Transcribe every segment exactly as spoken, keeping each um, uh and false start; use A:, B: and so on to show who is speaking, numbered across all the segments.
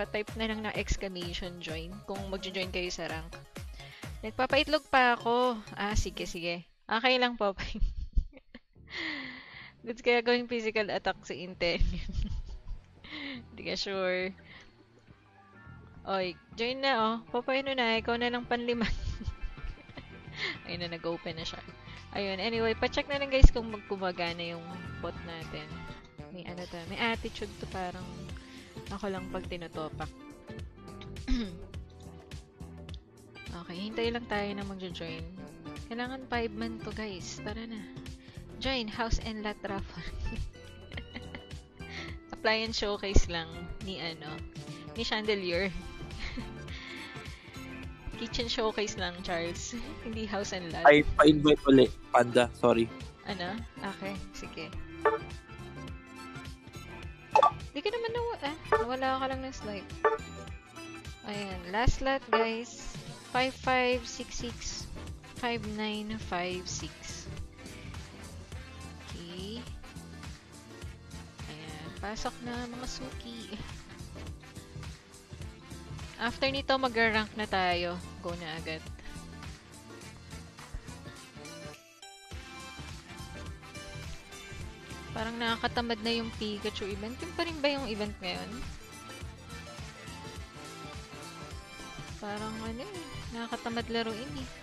A: pa-type na lang na exclamation join kung magjo-join kayo sa rank. Nagpapaitlog pa ako. Ah, sige, sige. Okay lang po. Goods kaya gawing physical attack si Intel. Hindi ka sure. Oy, join na oh. Papay no na, ikaw na lang panlima. Ayun na, nag-open na siya. Ayun, anyway, pa-check na lang guys kung magkumagana yung bot natin. May ano to, may attitude to, parang ako lang pag tinutopak. Okay, hintay lang tayo na magjo-join. Kailangan five man to guys. Tara na. Join House and Lot Raffle. Appliance showcase lang ni ano, ni Chandelier. Kitchen showcase lang, Charles. Hindi House and Lot.
B: Ay, pa-invite ulit. Panda, sorry.
A: Ano? Okay, sige. Hindi ka naman nawa, eh. Nawala ka lang ng slide. Ayan, last lot guys. five five six six five nine five six. Okay. Ayan, pasok na mga suki. After nito, mag-rank na tayo. Go na agad. Parang nakakatamad na yung Pikachu event. Yung pa rin ba yung event ngayon? Parang ano eh. Nakakatamad laruin eh.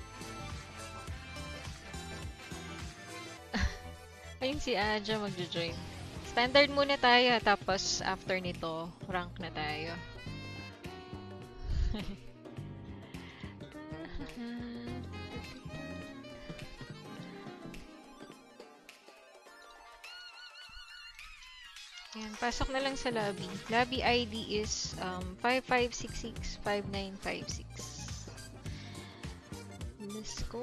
A: Ayun si Aja magjo-join. Standard muna tayo. Tapos after nito, rank na tayo. Ayan, pasok na lang sa lobby. Lobby I D is um, five five six six five nine five six. Let's go.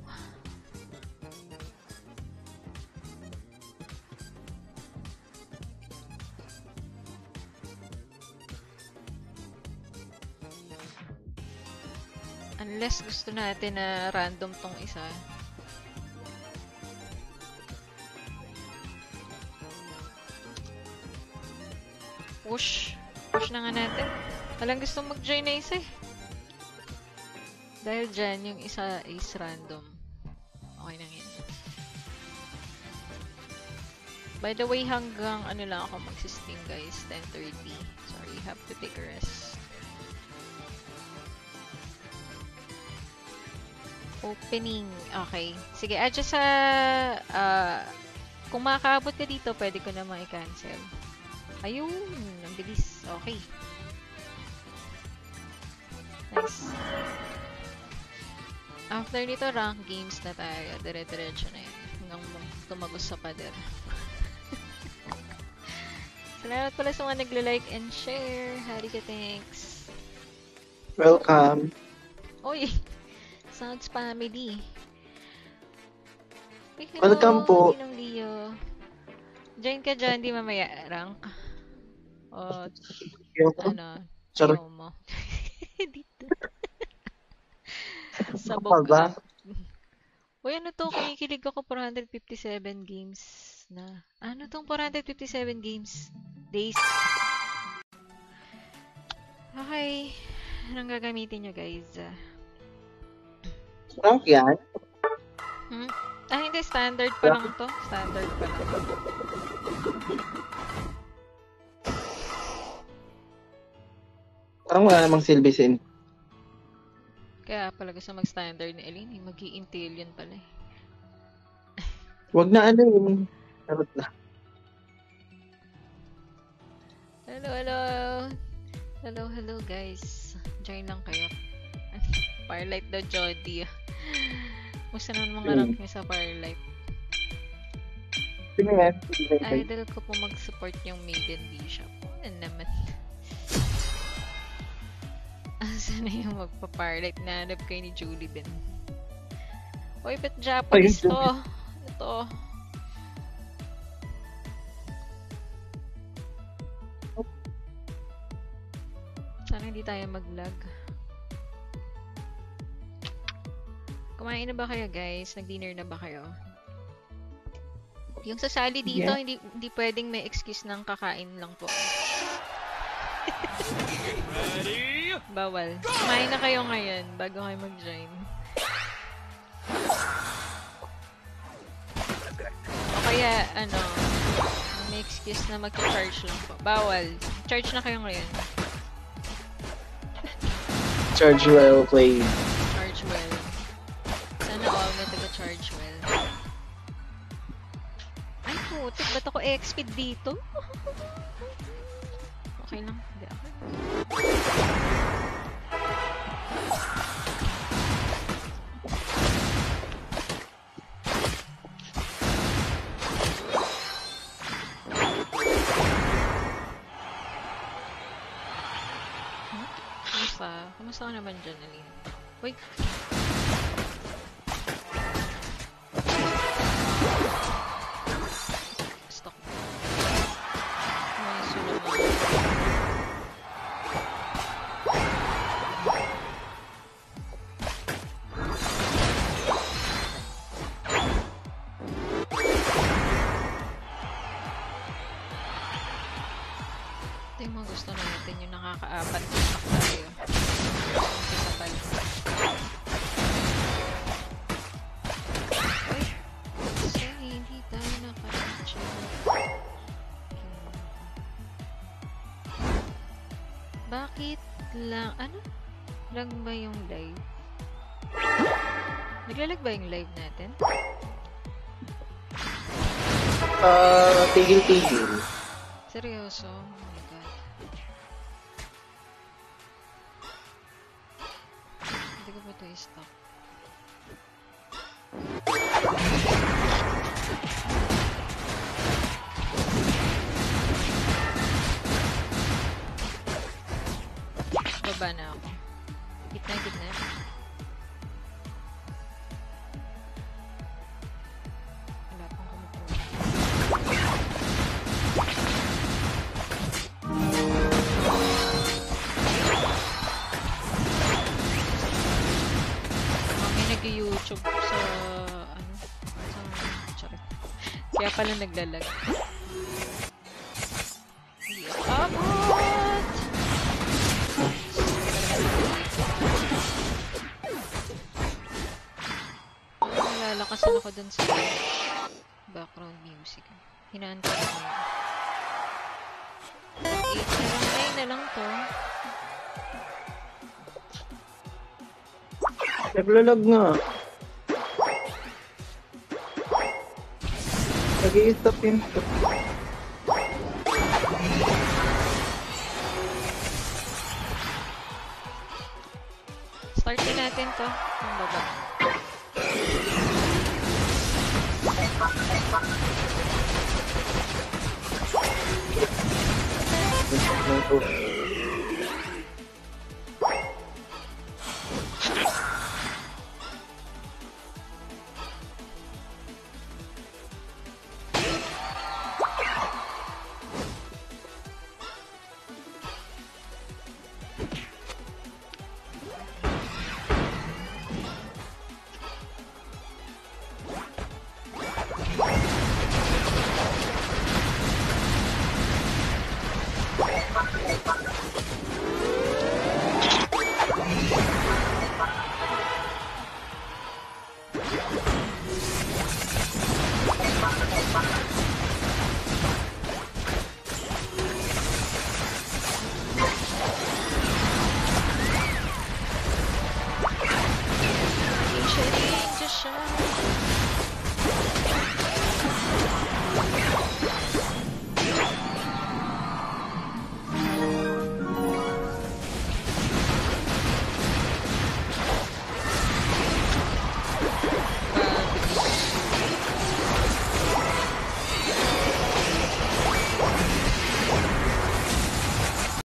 A: Unless gusto natin na random tong isa. Push. Push na nga natin. Walang gustong mag-join na isa eh. Dahil dyan, yung isa is random. Okay na yun. By the way, hanggang ano lang ako magsisting guys. ten thirty. Sorry, have to take a rest. Opening. Okay. Sige, adjust sa... Uh, kung makakaabot ka dito, pwede ko naman i-cancel. Ayun! Ang bilis. Okay. Nice. After nito, rank games na tayo. Dire-diretso na yun. Hanggang tumagos sa pader. Salamat pala sa mga nagla-like and share. Harika, thanks.
C: Welcome.
A: Oy! Sounds family. Hey,
C: Welcome po.
A: Leo. Join ka dyan, di mamaya rank. O, ano, ayaw mo. Dito. Sabog ka. Uy, ano to? Kinikilig ako four hundred fifty-seven games na. Ano tong four hundred fifty-seven games? Days. Okay. Anong gagamitin nyo, guys?
C: Rank yan?
A: Hmm? Ah, hindi. Standard pa lang to. Standard pa lang.
C: Parang wala namang silbi sin.
A: Kaya pala gusto mag-standard ni Eileen. Mag-i-intel yun pala eh.
C: Wag na ano yung... Charot na.
A: Hello, hello. Hello, hello guys. Join lang kayo. Firelight daw, Jody. Musta naman mga rank niyo sa Firelight?
C: Sino yan?
A: Idol ko po mag-support yung Maiden Bishop. Ano naman? Asa na yung magpa-Firelight? Nahanap kayo ni Julie din. Uy, ba't Japanese to? Ano to? Sana hindi tayo mag-lag. Kumain na ba kayo guys? Nag-dinner na ba kayo? Yung sasali dito, yeah. hindi hindi pwedeng may excuse ng kakain lang po. Bawal. Kumain na kayo ngayon bago kayo mag-join. O kaya, ano, may excuse na mag-charge lang po. Bawal. Charge na kayo ngayon.
C: Charge well played.
A: Charge well. Sana all na taga-charge well. Ay, putik. Ba't ako X-speed dito? Okay lang. Hindi ako. Kumusta? Kumusta ka naman dyan, Aline? Uy! Stock. Mga sulaman. Ito yung mga gusto natin, yung nakaka-apat na stock tayo. Umpisa pa lang. Uy! Kasi hindi tayo naka-reach. Bakit lang? Ano? Lag ba yung live? Naglalag ba yung live natin?
C: Ah, tigil-tigil.
A: Seryoso? Oh my god. Hindi ko ba ito i-stop? Baba na ako. Gitna, gitna. Wala pang kumukuha. May nag-YouTube sa ano sa charot. Kaya pala naglalag. Hindi ako abot! Nalalakasan ako dun sa background music. Hinaan ko na yun. eight na lang, nine na lang to.
C: Naglalag nga. Nag-i-stop yun.
A: Start din natin to. Ang baba. Featuring just shine.